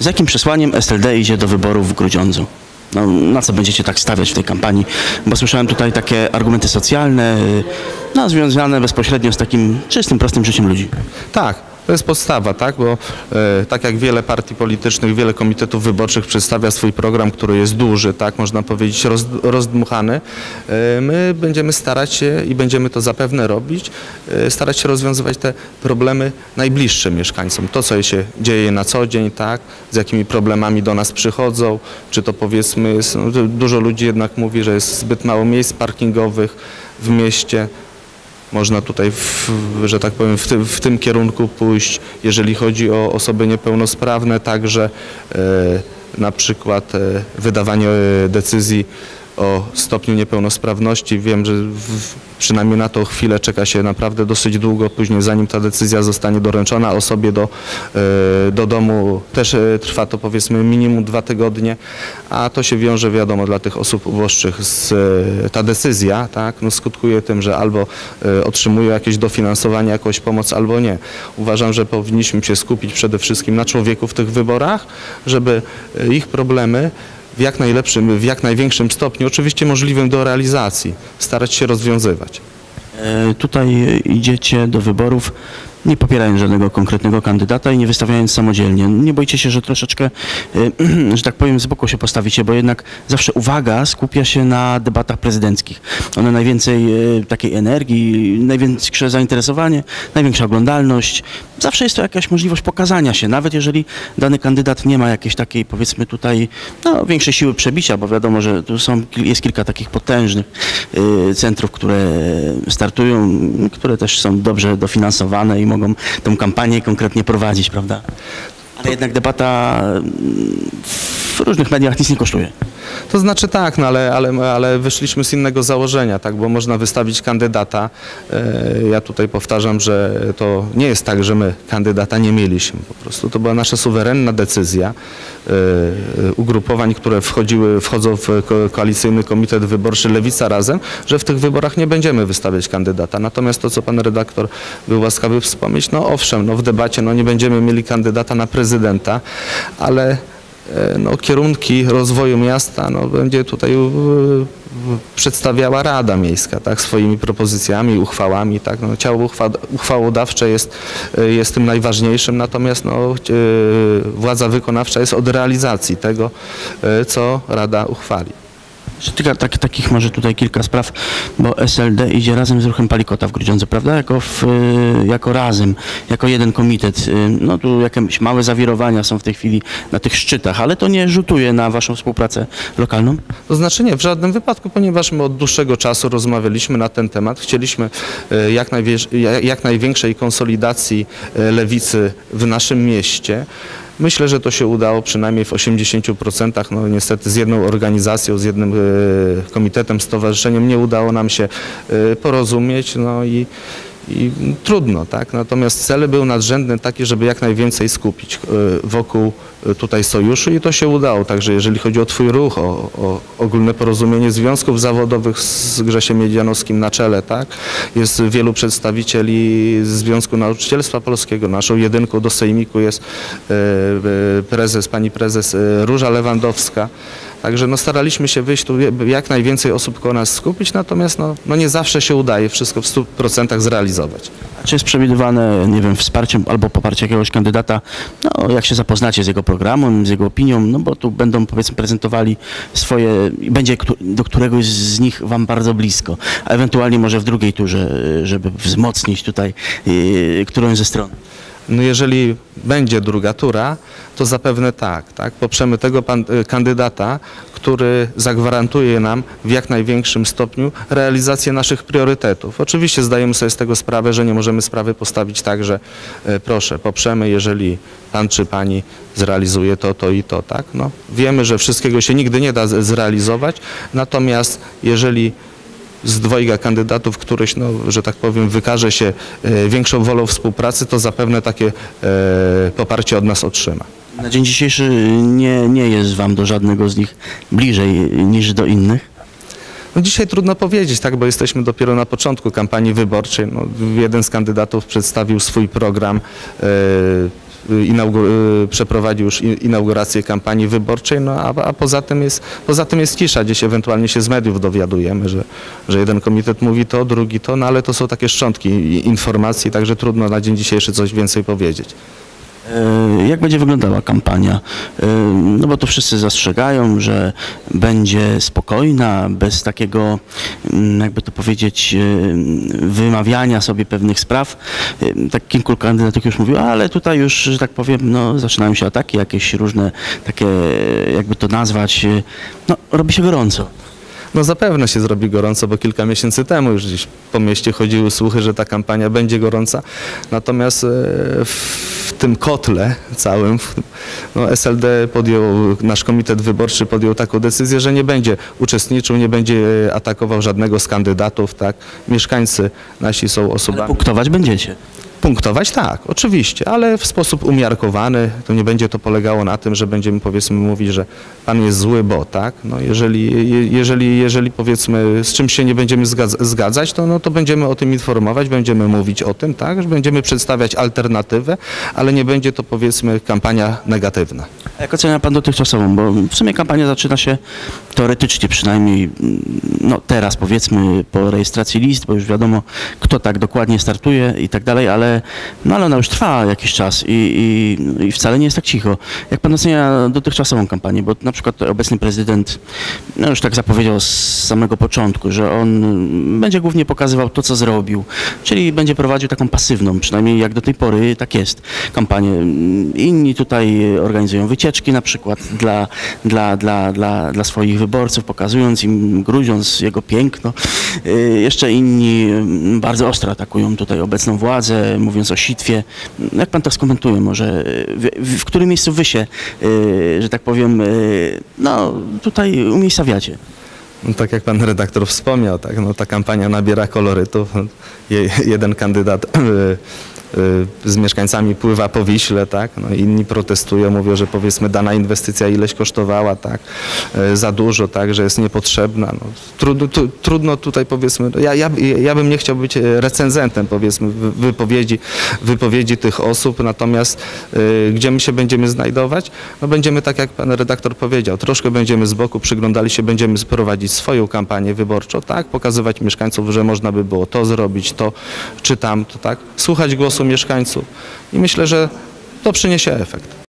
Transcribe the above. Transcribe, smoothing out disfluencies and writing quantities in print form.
Z jakim przesłaniem SLD idzie do wyborów w Grudziądzu? No, na co będziecie tak stawiać w tej kampanii? Bo słyszałem tutaj takie argumenty socjalne, no, związane bezpośrednio z takim czystym, prostym życiem ludzi. Tak. To jest podstawa, tak? Bo tak jak wiele partii politycznych, wiele komitetów wyborczych przedstawia swój program, który jest duży, tak? Można powiedzieć rozdmuchany, my będziemy starać się i będziemy to zapewne robić, starać się rozwiązywać te problemy najbliższe mieszkańcom. To, co się dzieje na co dzień, tak? Z jakimi problemami do nas przychodzą, czy to powiedzmy jest, no, dużo ludzi jednak mówi, że jest zbyt mało miejsc parkingowych w mieście. Można tutaj, że tak powiem, w tym kierunku pójść, jeżeli chodzi o osoby niepełnosprawne, także na przykład wydawanie decyzji o stopniu niepełnosprawności. Wiem, że przynajmniej na tą chwilę czeka się naprawdę dosyć długo, później zanim ta decyzja zostanie doręczona osobie do domu, też trwa to powiedzmy minimum 2 tygodnie, a to się wiąże, wiadomo, dla tych osób uboższych ta decyzja, tak, no skutkuje tym, że albo otrzymują jakieś dofinansowanie, jakąś pomoc, albo nie. Uważam, że powinniśmy się skupić przede wszystkim na człowieku w tych wyborach, żeby ich problemy w jak największym stopniu, oczywiście możliwym do realizacji, starać się rozwiązywać. Tutaj idziecie do wyborów nie popierając żadnego konkretnego kandydata i nie wystawiając samodzielnie. Nie boicie się, że troszeczkę, że tak powiem, z boku się postawicie, bo jednak zawsze uwaga skupia się na debatach prezydenckich. One najwięcej takiej energii, największe zainteresowanie, największa oglądalność. Zawsze jest to jakaś możliwość pokazania się, nawet jeżeli dany kandydat nie ma jakiejś takiej, powiedzmy tutaj, no, większej siły przebicia, bo wiadomo, że tu jest kilka takich potężnych centrów, które startują, które też są dobrze dofinansowane i mogą tę kampanię konkretnie prowadzić, prawda? Ale jednak debata w różnych mediach nic nie kosztuje. To znaczy tak, no ale wyszliśmy z innego założenia, tak, bo można wystawić kandydata. Ja tutaj powtarzam, że to nie jest tak, że my kandydata nie mieliśmy. Po prostu to była nasza suwerenna decyzja ugrupowań, które wchodzą w koalicyjny komitet wyborczy Lewica Razem, że w tych wyborach nie będziemy wystawiać kandydata. Natomiast to, co pan redaktor był łaskawy wspomnieć, no owszem, no w debacie no nie będziemy mieli kandydata na prezydenta, ale no, kierunki rozwoju miasta no, będzie tutaj przedstawiała Rada Miejska, tak, swoimi propozycjami, uchwałami. Tak, no, ciało uchwałodawcze jest tym najważniejszym, natomiast no, władza wykonawcza jest od realizacji tego, co Rada uchwali. Takich może tutaj kilka spraw, bo SLD idzie razem z ruchem Palikota w Grudziądzu, prawda? Jako razem, jako jeden komitet. No tu jakieś małe zawirowania są w tej chwili na tych szczytach, ale to nie rzutuje na waszą współpracę lokalną? To znaczy nie, w żadnym wypadku, ponieważ my od dłuższego czasu rozmawialiśmy na ten temat. Chcieliśmy jak największej konsolidacji lewicy w naszym mieście. Myślę, że to się udało przynajmniej w 80%. No niestety z jedną organizacją, z jednym komitetem, stowarzyszeniem nie udało nam się porozumieć. No i trudno, tak? Natomiast cel był nadrzędny taki, żeby jak najwięcej skupić wokół tutaj sojuszu i to się udało. Także jeżeli chodzi o twój ruch, o ogólne porozumienie związków zawodowych z Grzesiem Miedzianowskim na czele, tak? Jest wielu przedstawicieli Związku Nauczycielstwa Polskiego. Naszą jedynką do sejmiku jest pani prezes Róża Lewandowska. Także no, staraliśmy się wyjść tu jak najwięcej osób koło nas skupić, natomiast no nie zawsze się udaje wszystko w 100% zrealizować. A czy jest przewidywane, nie wiem, wsparcie albo poparcie jakiegoś kandydata, no jak się zapoznacie z jego programem, z jego opinią, no bo tu będą powiedzmy prezentowali swoje, będzie do któregoś z nich wam bardzo blisko, a ewentualnie może w drugiej turze, żeby wzmocnić tutaj którąś ze stron? No jeżeli będzie druga tura, to zapewne tak. Poprzemy tego kandydata, który zagwarantuje nam w jak największym stopniu realizację naszych priorytetów. Oczywiście zdajemy sobie z tego sprawę, że nie możemy sprawy postawić tak, że proszę, poprzemy, jeżeli pan czy pani zrealizuje to i to. Tak? No, wiemy, że wszystkiego się nigdy nie da zrealizować, natomiast jeżeli z dwojga kandydatów któryś, no, że tak powiem, wykaże się większą wolą współpracy, to zapewne takie poparcie od nas otrzyma. Na dzień dzisiejszy nie jest wam do żadnego z nich bliżej niż do innych? No dzisiaj trudno powiedzieć, tak, bo jesteśmy dopiero na początku kampanii wyborczej. No, jeden z kandydatów przedstawił swój program przeprowadził już inaugurację kampanii wyborczej, no a poza tym jest cisza, gdzieś ewentualnie się z mediów dowiadujemy, że jeden komitet mówi to, drugi to, no ale to są takie szczątki informacji, także trudno na dzień dzisiejszy coś więcej powiedzieć. Jak będzie wyglądała kampania? No bo to wszyscy zastrzegają, że będzie spokojna, bez takiego, jakby to powiedzieć, wymawiania sobie pewnych spraw. Tak kilku kandydatów już mówiło, ale tutaj już, że tak powiem, no, zaczynają się ataki, jakieś różne takie, jakby to nazwać, no, robi się gorąco. No zapewne się zrobi gorąco, bo kilka miesięcy temu już gdzieś po mieście chodziły słuchy, że ta kampania będzie gorąca. Natomiast w tym kotle całym no SLD nasz komitet wyborczy podjął taką decyzję, że nie będzie uczestniczył, nie będzie atakował żadnego z kandydatów, tak? Mieszkańcy nasi są osobami... Ale punktować będziecie. Punktować tak, oczywiście, ale w sposób umiarkowany. To nie będzie to polegało na tym, że będziemy, powiedzmy, mówić, że pan jest zły, bo tak. No jeżeli powiedzmy z czymś się nie będziemy zgadzać, to, no, to będziemy o tym informować, będziemy mówić o tym, tak, że będziemy przedstawiać alternatywę, ale nie będzie to, powiedzmy, kampania negatywna. A jak ocenia pan dotychczasową? Bo w sumie kampania zaczyna się teoretycznie przynajmniej, no teraz powiedzmy po rejestracji list, bo już wiadomo, kto tak dokładnie startuje i tak dalej, ale ona już trwa jakiś czas i wcale nie jest tak cicho. Jak pan ocenia dotychczasową kampanię? Bo na przykład obecny prezydent no już tak zapowiedział z samego początku, że on będzie głównie pokazywał to, co zrobił, czyli będzie prowadził taką pasywną, przynajmniej jak do tej pory tak jest, kampanię. Inni tutaj organizują wycieczki na przykład dla swoich wyborców, pokazując im, grudziąc jego piękno. Jeszcze inni bardzo ostro atakują tutaj obecną władzę, mówiąc o sitwie. Jak pan to skomentuje może? W którym miejscu wy się, że tak powiem, no tutaj umiejscawiacie? No, tak jak pan redaktor wspomniał, tak, no, ta kampania nabiera kolorytów. Jeden kandydat z mieszkańcami pływa po Wiśle, tak? No, inni protestują, mówią, że powiedzmy dana inwestycja ileś kosztowała, tak? Za dużo, tak? Że jest niepotrzebna. No, trudno tutaj powiedzmy, ja bym nie chciał być recenzentem powiedzmy wypowiedzi tych osób, natomiast gdzie my się będziemy znajdować? No będziemy tak jak pan redaktor powiedział, troszkę będziemy z boku przyglądali się, będziemy prowadzić swoją kampanię wyborczą, tak? Pokazywać mieszkańców, że można by było to zrobić, to czy tamto, tak? Słuchać głosu mieszkańców i myślę, że to przyniesie efekt.